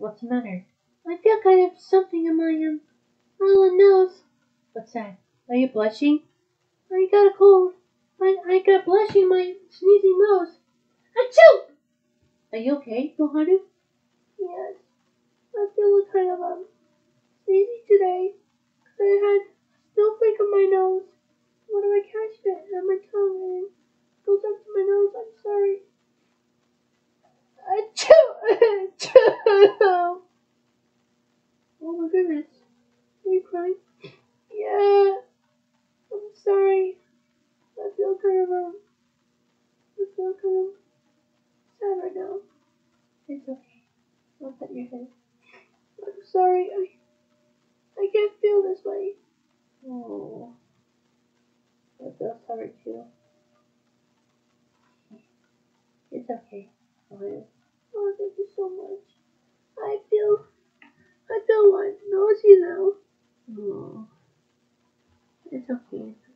What's the matter? I feel kind of something in my little nose. What's that? Are you blushing? I got a cold. I got blushing in my sneezing nose. Achoo! Are you okay, Koharu? Yes. I feel kind of sneezy today. I had snowflake on my nose. What if I catch it on my tongue and it goes up to my nose? I'm sorry. Achoo! Achoo! Oh my goodness. Are you crying? Yeah. I'm sorry. I feel kind of sad right now. It's okay. I'll pet your head. I'm sorry. I can't feel this way. Oh, I feel sorry too. It's okay. Oh, thank you so much. I feel like nosy now. Oh, it's okay.